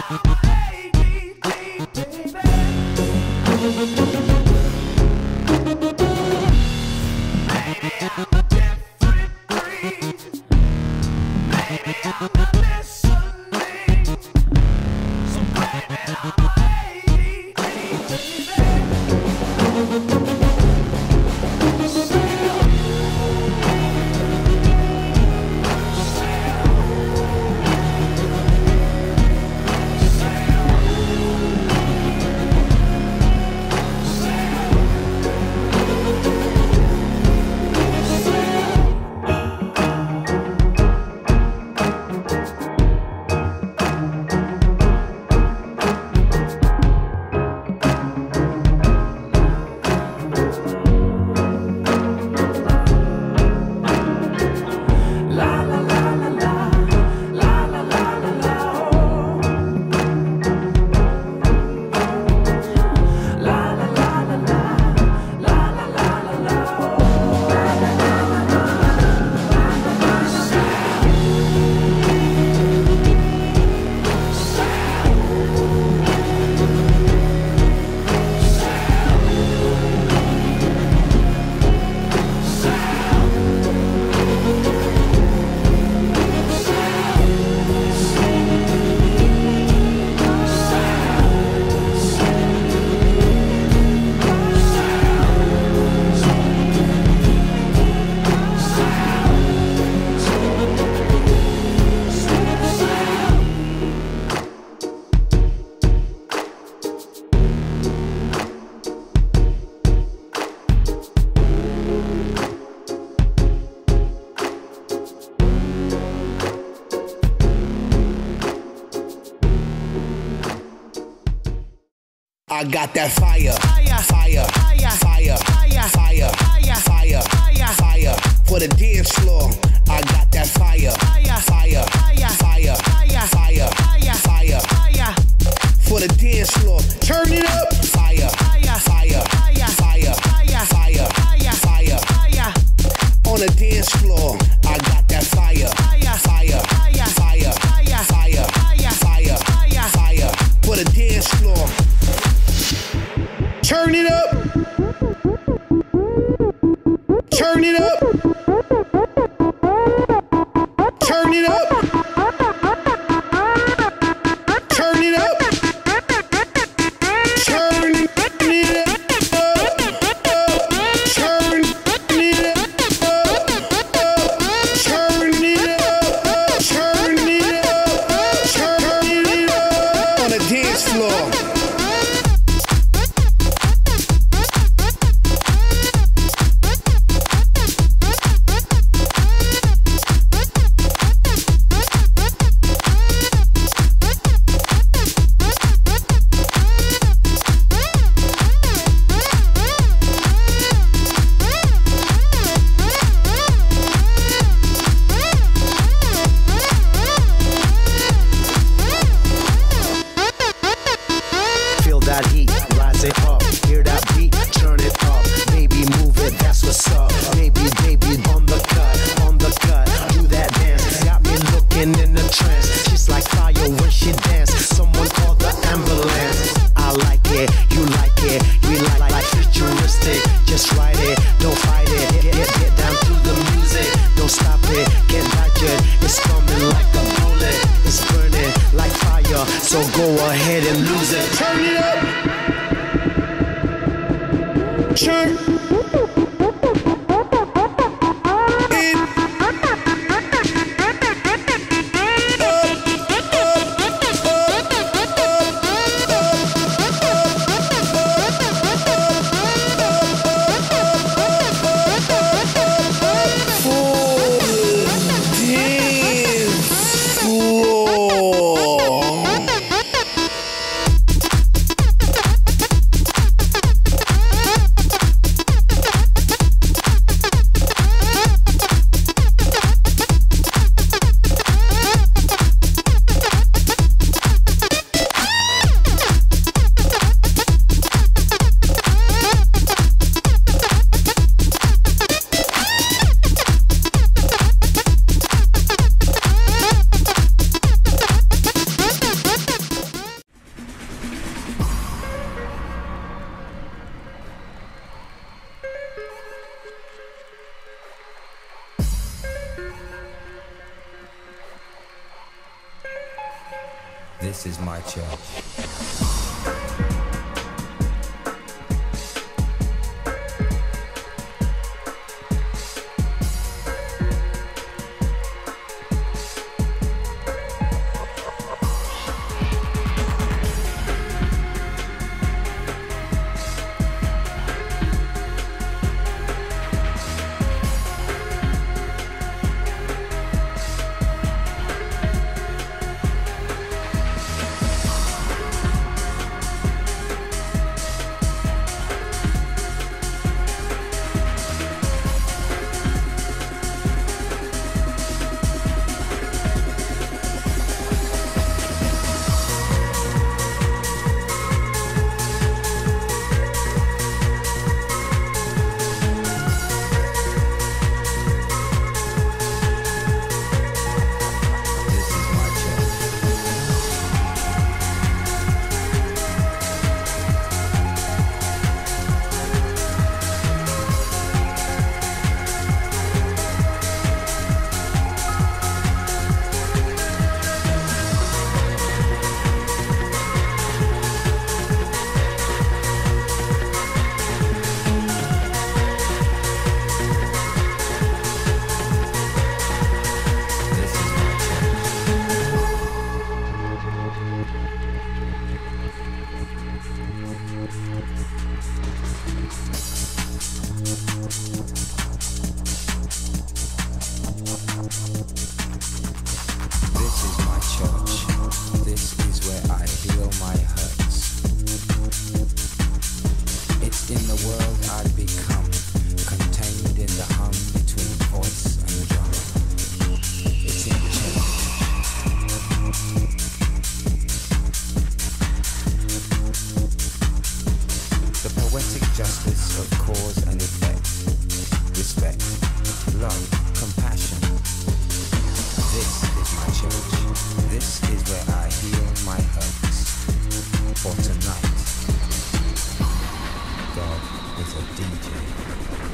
I got that fire, fire, fire, fire, fire, fire, fire for the dance floor. I got that fire, fire, fire, fire, fire, fire for the dance floor. Turn it up, fire, fire, fire, fire, fire, fire on the dance floor. I got that fire, fire, fire, fire, fire, fire for the dance floor. Turn it up. Turn it up. Turn it up. Turn it up. Turn it up. Turn it up. Turn it up. Turn it up. Turn it up on the dance floor. So go ahead and lose it. Turn it up. Turn it. This is my church. God is a DJ.